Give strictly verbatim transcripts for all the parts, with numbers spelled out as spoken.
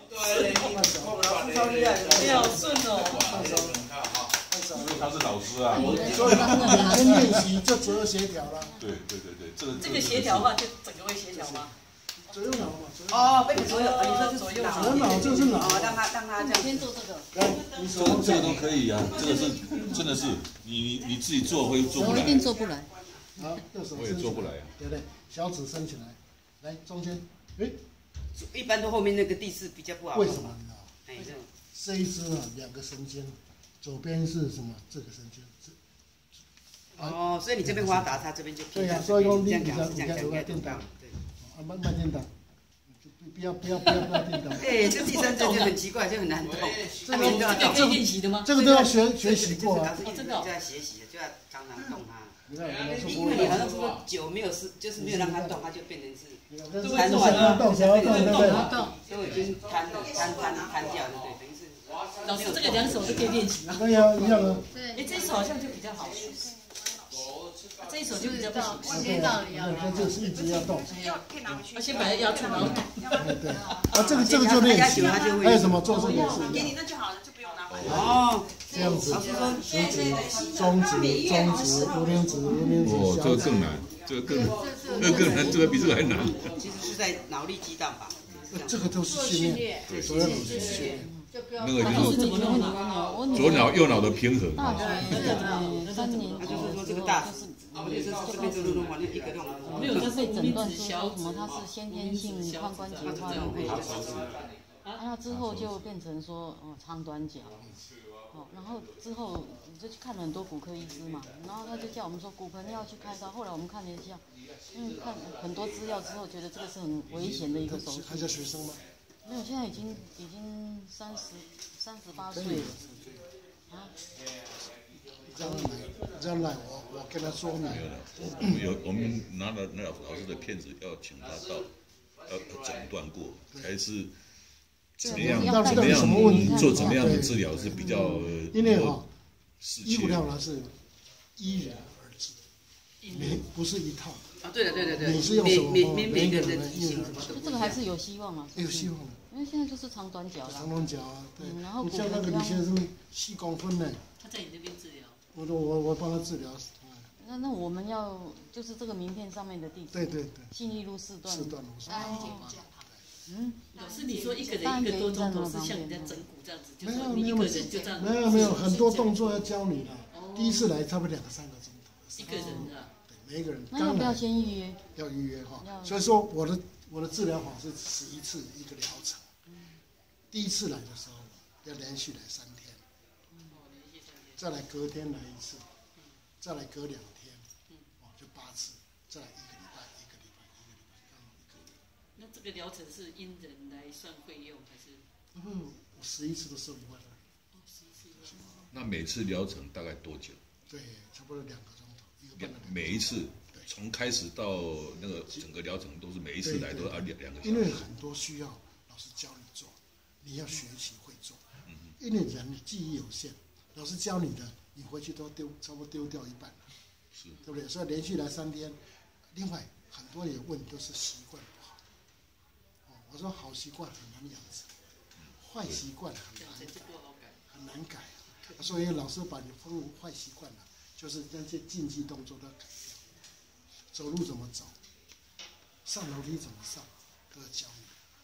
对， 老师超厉害的， 你好顺哦。 因为他是老师啊。 所以每天练习就左右协调了。 对对对对，这个这个协调的话，就整个会协调吗？ 左右脑嘛，左右。 哦，被你左右，你说是左右脑。 左脑就是脑。 哦，让他让他这样。 先做这个。 来，你手这这个都可以啊，这个是真的是你你自己做会做不来。 我一定做不来。 好，右手我也做不来啊。 对不对？小指伸起来，来中间，哎， 一般都后面那个地势比较不好。 为什么？你知道？ 哎，这种。 这一只啊，两个神经，左边是什么？这个神经。 哦，所以你这边滑打，他这边就对呀，所以说你这样比较讲是这样讲，应该颠倒， 对。 啊，慢慢颠倒，不要不要不要不要颠倒。 哎，这第三针就很奇怪，就很难动。 这个这个可以练习的吗？ 这个都要学学习过啊。 真的就要学习，就要常常动它。 你看， 因为你好像说久没有是，就是没有让它动，它就变成是瘫软了，动起来动，对不对？ 都已经瘫了，瘫瘫瘫掉了，对，等于是。 老师，这个两手都可以练习吗？ 对呀，一样啊。 对。哎，这一手好像就比较好。这一手就比较不行。 问题道理啊。 那就是一直要动。 要先把它压住，然后动。 对。啊，这个这个就练习。还有什么做这个也是。 给你那就好了，就不用拿回来。 哦， 这样子。食指、中指、中指、无名指、无名指。 哦，这个更难，这个更这个更难，这个比这个还难。 其实是在脑力激荡吧。 这个都是训练，对，所有都是训练。 那个就是左脑右脑的平衡。 大学三年级就是说这个大，就是这边这个环境一个洞。 没有，他被诊断说什么他是先天性髋关节化脓配那之后就变成说哦长短脚，哦，然后之后就去看了很多骨科医师嘛，然后他就叫我们说骨盆要去开刀。后来我们看了一下，因为看很多资料之后，觉得这个是很危险的一个手术。 还在学生吗？ 没有，现在已经已经三十三十八岁了。啊？ 这样来，这样来，我我跟他说明。 没有了，我们有我们拿了那老师的片子，要请他到要诊断过，才是怎么样怎么样做怎么样的治疗是比较。 因为哈，医护疗法是依人而治，没不是一套。 啊，对的对的对。 你是用什么？ 每每每个人的体型， 这个还是有希望啊。 有希望的。 因为现在就是长短脚了。 长短脚啊，对。 嗯，然后你像那个李先生七公分呢。 他在你那边治疗。 我我我我帮他治疗。 那那我们要就是这个名片上面的地址。 对对对。 信义路四段。 四段路上。 嗯。 老师，你说一个人一个多钟头是像你在整骨这样子，就是你一个人就这样。 没有没有，很多动作要教你的。第一次来差不多两个三个钟头。 一个人啊。 对，每一个人。 那要不要先预约？ 要预约哈。所以说我的我的治疗法是十一次一个疗程。第一次来的时候要连续来三天，再来隔天来一次，再来隔两天，哦，就八次，再来一个礼拜，一个礼拜，一个礼拜，刚好一个礼拜。 那这个疗程是因人来算费用还是？ 嗯，我十一次都收一万二。 哦，十一次。 那每次疗程大概多久？ 对，差不多两个钟头，一个半个。 每一次，从开始到那个整个疗程都是每一次来都要两两个小时。 因为很多需要老师教你做。你要学习会做，因为人记忆有限，老师教你的，你回去都丢，差不多丢掉一半了， 是， 对不对？所以连续来三天。另外，很多人问都是习惯不好。哦，我说好习惯很难养成，坏习惯很难改，很难改啊。所以老师把你分为坏习惯了，就是那些禁忌动作都要改掉，走路怎么走，上楼梯怎么上，都要教你。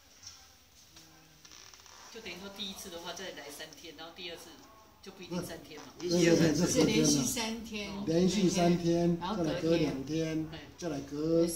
就等于说第一次的话再来三天，然后第二次就不一定三天嘛。 对对对，这是连续三天。 连续三天，再来隔两天，再来隔，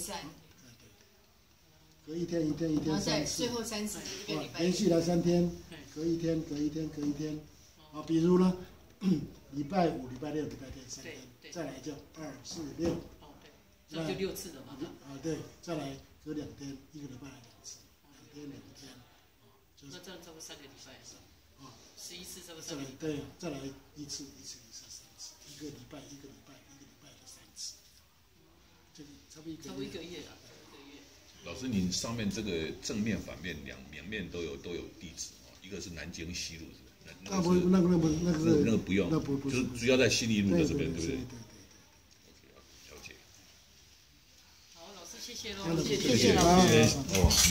隔一天一天一天三次。 最后三次一个礼拜。 连续来三天，隔一天隔一天隔一天。啊，比如呢，礼拜五、礼拜六、礼拜天三天，再来就二四六。 哦，对，那就六次了嘛。 啊，对，再来隔两天，一个礼拜来两次，两天两天。 那这样差不多三个礼拜是吧？啊，十一次差不多三个礼拜。 对，再来一次一次一次三次，一个礼拜一个礼拜一个礼拜的三次，这个差不多一个差不多一个月了，一个月。 老师，您上面这个正面、反面两两面都有都有地址哦，一个是南京西路是吧？ 那不那个那不那个是那个不用， 那不不就是主要在信义路的这边，对不对？ 对对对。 了解。 好，老师谢谢喽， 谢谢老师。